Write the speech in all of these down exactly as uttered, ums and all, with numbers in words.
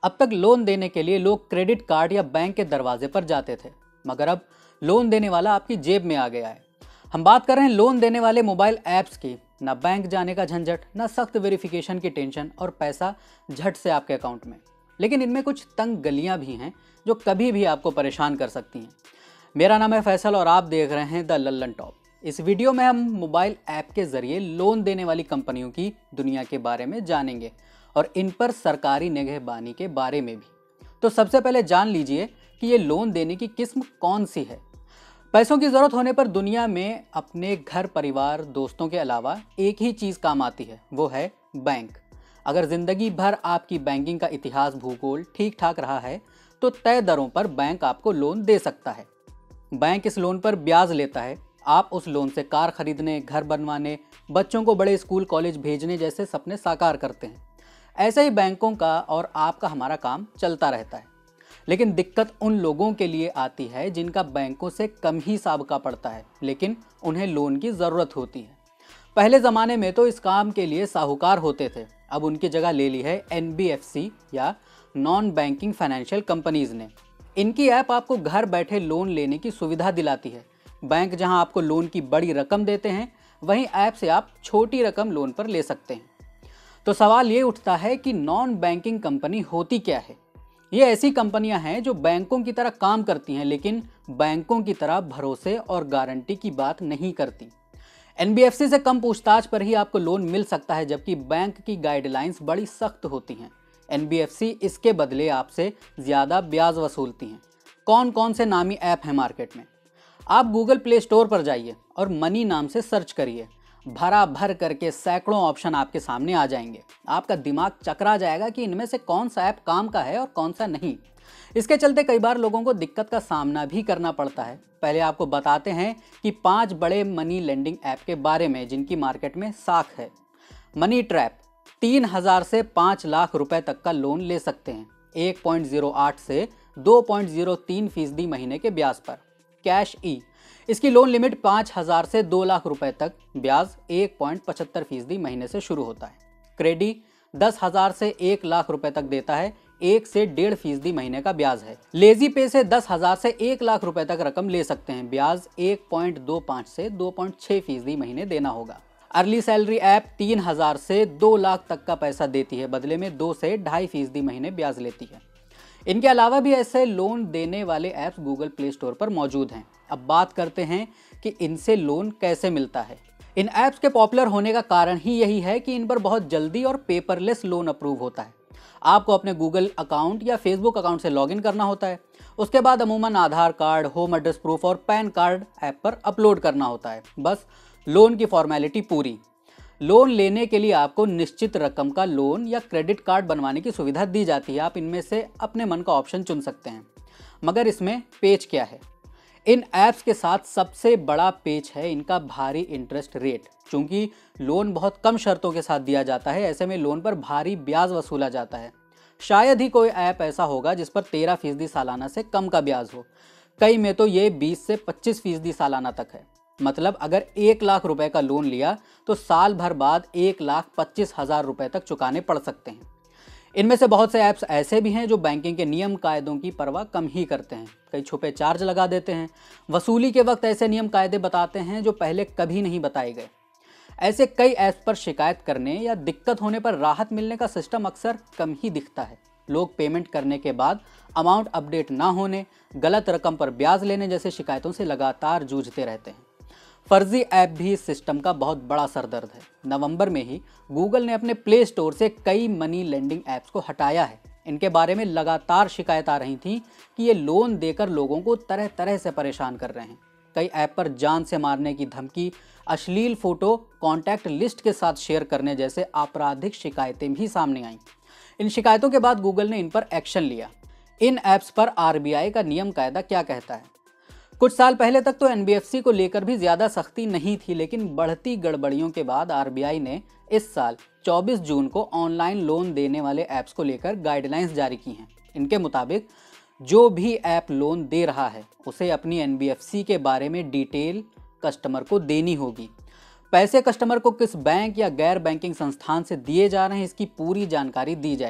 अब तक लोन देने के लिए लोग क्रेडिट कार्ड या बैंक के दरवाजे पर जाते थे, मगर अब लोन देने वाला आपकी जेब में आ गया है। हम बात कर रहे हैं लोन देने वाले मोबाइल ऐप्स की। ना बैंक जाने का झंझट, ना सख्त वेरिफिकेशन की टेंशन और पैसा झट से आपके अकाउंट में। लेकिन इनमें कुछ तंग गलियां भी हैं जो कभी भी आपको परेशान कर सकती हैं। मेरा नाम है फैसल और आप देख रहे हैं द लल्लन टॉप। इस वीडियो में हम मोबाइल ऐप के जरिए लोन देने वाली कंपनियों की दुनिया के बारे में जानेंगे और इन पर सरकारी निगहबानी के बारे में भी। तो सबसे पहले जान लीजिए कि ये लोन देने की किस्म कौन सी है। पैसों की ज़रूरत होने पर दुनिया में अपने घर, परिवार, दोस्तों के अलावा एक ही चीज़ काम आती है, वो है बैंक। अगर ज़िंदगी भर आपकी बैंकिंग का इतिहास, भूगोल ठीक ठाक रहा है तो तय दरों पर बैंक आपको लोन दे सकता है। बैंक इस लोन पर ब्याज लेता है। आप उस लोन से कार खरीदने, घर बनवाने, बच्चों को बड़े स्कूल कॉलेज भेजने जैसे सपने साकार करते हैं। ऐसे ही बैंकों का और आपका हमारा काम चलता रहता है। लेकिन दिक्कत उन लोगों के लिए आती है जिनका बैंकों से कम ही साबका पड़ता है, लेकिन उन्हें लोन की ज़रूरत होती है। पहले ज़माने में तो इस काम के लिए साहूकार होते थे, अब उनकी जगह ले ली है एन बी एफ सी या नॉन बैंकिंग फाइनेंशियल कंपनीज़ ने। इनकी ऐप आपको घर बैठे लोन लेने की सुविधा दिलाती है। बैंक जहां आपको लोन की बड़ी रकम देते हैं, वहीं ऐप से आप छोटी रकम लोन पर ले सकते हैं। तो सवाल ये उठता है कि नॉन बैंकिंग कंपनी होती क्या है। ये ऐसी कंपनियां हैं जो बैंकों की तरह काम करती हैं, लेकिन बैंकों की तरह भरोसे और गारंटी की बात नहीं करती। एन बी एफ सी से कम पूछताछ पर ही आपको लोन मिल सकता है, जबकि बैंक की गाइडलाइंस बड़ी सख्त होती हैं। एन बी एफ सी इसके बदले आपसे ज़्यादा ब्याज वसूलती हैं। कौन कौन से नामी ऐप हैं मार्केट में? आप गूगल प्ले स्टोर पर जाइए और मनी नाम से सर्च करिए। भरा भर करके सैकड़ों ऑप्शन आपके सामने आ जाएंगे। आपका दिमाग चकरा जाएगा कि इनमें से कौन सा ऐप काम का है और कौन सा नहीं। इसके चलते कई बार लोगों को दिक्कत का सामना भी करना पड़ता है। पहले आपको बताते हैं कि पांच बड़े मनी लेंडिंग ऐप के बारे में जिनकी मार्केट में साख है। मनी ट्रैप तीन हजार से पाँच लाख रुपए तक का लोन ले सकते हैं, एक पॉइंट ज़ीरो आठ से दो पॉइंट ज़ीरो तीन फीसदी महीने के ब्याज पर। कैश ई, इसकी लोन लिमिट पाँच हजार से दो लाख रुपए तक, ब्याज एक पॉइंट पचहत्तर फीसदी महीने से शुरू होता है। क्रेडी दस हजार से एक लाख रुपए तक देता है, एक से डेढ़ फीसदी महीने का ब्याज है। लेजी पे से दस हजार से एक लाख रुपए तक रकम ले सकते हैं, ब्याज एक पॉइंट दो पाँच से दो पॉइंट छह फीसदी महीने देना होगा। अर्ली सैलरी ऐप तीन हजार से दो लाख तक का पैसा देती है, बदले में दो से ढाई फीसदी महीने ब्याज लेती है। इनके अलावा भी ऐसे लोन देने वाले ऐप्स गूगल प्ले स्टोर पर मौजूद हैं। अब बात करते हैं कि इनसे लोन कैसे मिलता है। इन ऐप्स के पॉपुलर होने का कारण ही यही है कि इन पर बहुत जल्दी और पेपरलेस लोन अप्रूव होता है। आपको अपने गूगल अकाउंट या फेसबुक अकाउंट से लॉगिन करना होता है। उसके बाद अमूमन Aadhaar card, home address proof और पैन कार्ड ऐप पर अपलोड करना होता है। बस लोन की फॉर्मेलिटी पूरी। लोन लेने के लिए आपको निश्चित रकम का लोन या क्रेडिट कार्ड बनवाने की सुविधा दी जाती है। आप इनमें से अपने मन का ऑप्शन चुन सकते हैं। मगर इसमें पेच क्या है? इन ऐप्स के साथ सबसे बड़ा पेच है इनका भारी इंटरेस्ट रेट। चूंकि लोन बहुत कम शर्तों के साथ दिया जाता है, ऐसे में लोन पर भारी ब्याज वसूला जाता है। शायद ही कोई ऐप ऐसा होगा जिस पर तेरह फीसदी सालाना से कम का ब्याज हो। कई में तो ये बीस से पच्चीस फीसदी सालाना तक है। मतलब अगर एक लाख रुपए का लोन लिया तो साल भर बाद एक लाख पच्चीस हजार रुपए तक चुकाने पड़ सकते हैं। इनमें से बहुत से ऐप्स ऐसे भी हैं जो बैंकिंग के नियम कायदों की परवाह कम ही करते हैं। कई छुपे चार्ज लगा देते हैं। वसूली के वक्त ऐसे नियम कायदे बताते हैं जो पहले कभी नहीं बताए गए। ऐसे कई ऐप्स पर शिकायत करने या दिक्कत होने पर राहत मिलने का सिस्टम अक्सर कम ही दिखता है। लोग पेमेंट करने के बाद अमाउंट अपडेट ना होने, गलत रकम पर ब्याज लेने जैसे शिकायतों से लगातार जूझते रहते हैं। फर्जी ऐप भी इस सिस्टम का बहुत बड़ा सरदर्द है। नवंबर में ही गूगल ने अपने प्ले स्टोर से कई मनी लेंडिंग ऐप्स को हटाया है। इनके बारे में लगातार शिकायत आ रही थी कि ये लोन देकर लोगों को तरह तरह से परेशान कर रहे हैं। कई ऐप पर जान से मारने की धमकी, अश्लील फोटो कॉन्टैक्ट लिस्ट के साथ शेयर करने जैसे आपराधिक शिकायतें भी सामने आईं। इन शिकायतों के बाद गूगल ने इन पर एक्शन लिया। इन ऐप्स पर आर बी आई का नियम कायदा क्या कहता है? कुछ साल पहले तक तो एन बी एफ सी को लेकर भी ज़्यादा सख्ती नहीं थी, लेकिन बढ़ती गड़बड़ियों के बाद आर बी आई ने इस साल चौबीस जून को ऑनलाइन लोन देने वाले ऐप्स को लेकर गाइडलाइंस जारी की हैं। इनके मुताबिक जो भी ऐप लोन दे रहा है उसे अपनी एन बी एफ सी के बारे में डिटेल कस्टमर को देनी होगी। पैसे कस्टमर को किस बैंक या गैर बैंकिंग संस्थान से दिए जा रहे हैं, इसकी पूरी जानकारी दी जाएगी।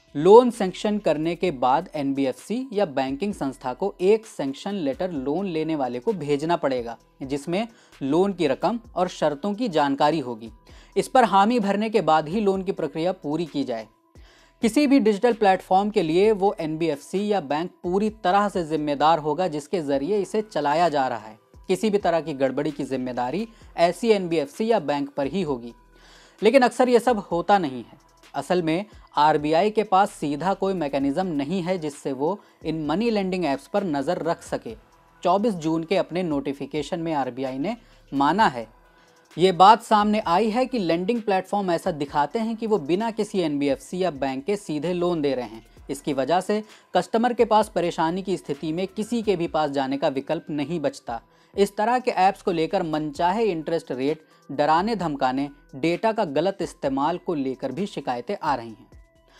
लोन सैंक्शन करने के बाद एन बी एफ सी या बैंकिंग संस्था को एक सैंक्शन लेटर लोन लेने वाले को भेजना पड़ेगा, जिसमें लोन की रकम और शर्तों की जानकारी होगी। इस पर हामी भरने के बाद ही लोन की प्रक्रिया पूरी की जाए। किसी भी डिजिटल प्लेटफॉर्म के लिए वो एन बी एफ सी या बैंक पूरी तरह से जिम्मेदार होगा जिसके जरिए इसे चलाया जा रहा है। किसी भी तरह की गड़बड़ी की जिम्मेदारी ऐसी एन बी एफ सी या बैंक पर ही होगी। लेकिन अक्सर ये सब होता नहीं है। असल में आर बी आई के पास सीधा कोई मैकेनिज्म नहीं है जिससे वो इन मनी लेंडिंग ऐप्स पर नज़र रख सके। चौबीस जून के अपने नोटिफिकेशन में आर बी आई ने माना है, ये बात सामने आई है कि लेंडिंग प्लेटफॉर्म ऐसा दिखाते हैं कि वो बिना किसी एन बी एफ सी या बैंक के सीधे लोन दे रहे हैं। इसकी वजह से कस्टमर के पास परेशानी की स्थिति में किसी के भी पास जाने का विकल्प नहीं बचता। इस तरह के ऐप्स को लेकर मनचाहे इंटरेस्ट रेट, डराने धमकाने, डेटा का गलत इस्तेमाल को लेकर भी शिकायतें आ रही हैं।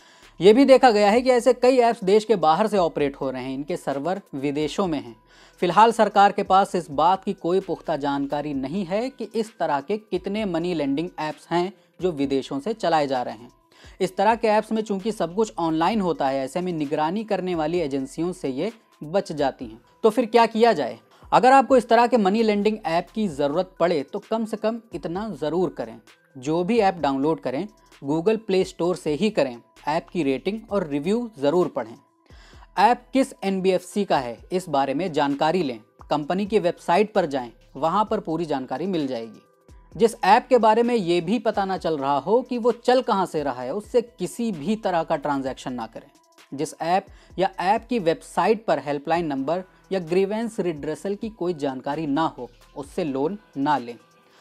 ये भी देखा गया है कि ऐसे कई ऐप्स देश के बाहर से ऑपरेट हो रहे हैं, इनके सर्वर विदेशों में हैं। फिलहाल सरकार के पास इस बात की कोई पुख्ता जानकारी नहीं है कि इस तरह के कितने मनी लेंडिंग ऐप्स हैं जो विदेशों से चलाए जा रहे हैं। इस तरह के ऐप्स में चूंकि सब कुछ ऑनलाइन होता है, ऐसे में निगरानी करने वाली एजेंसियों से ये बच जाती हैं। तो फिर क्या किया जाए? अगर आपको इस तरह के मनी लेंडिंग ऐप की ज़रूरत पड़े तो कम से कम इतना ज़रूर करें, जो भी ऐप डाउनलोड करें गूगल प्ले स्टोर से ही करें। ऐप की रेटिंग और रिव्यू ज़रूर पढ़ें। ऐप किस एन बी एफ सी का है इस बारे में जानकारी लें। कंपनी की वेबसाइट पर जाएं, वहां पर पूरी जानकारी मिल जाएगी। जिस ऐप के बारे में ये भी पता ना चल रहा हो कि वो चल कहां से रहा है, उससे किसी भी तरह का ट्रांजैक्शन ना करें। जिस ऐप या ऐप की वेबसाइट पर हेल्पलाइन नंबर या ग्रीवेंस रिड्रेसल की कोई जानकारी ना हो, उससे लोन ना लें।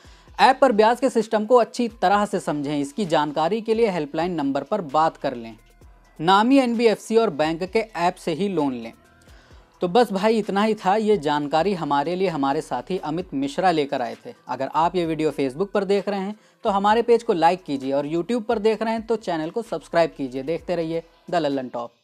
ऐप पर ब्याज के सिस्टम को अच्छी तरह से समझें। इसकी जानकारी के लिए हेल्पलाइन नंबर पर बात कर लें। नामी एन बी एफ सी और बैंक के ऐप से ही लोन लें। तो बस भाई इतना ही था। ये जानकारी हमारे लिए हमारे साथी अमित मिश्रा लेकर आए थे। अगर आप ये वीडियो फेसबुक पर देख रहे हैं तो हमारे पेज को लाइक कीजिए और यूट्यूब पर देख रहे हैं तो चैनल को सब्सक्राइब कीजिए। देखते रहिए द लल्लन टॉप।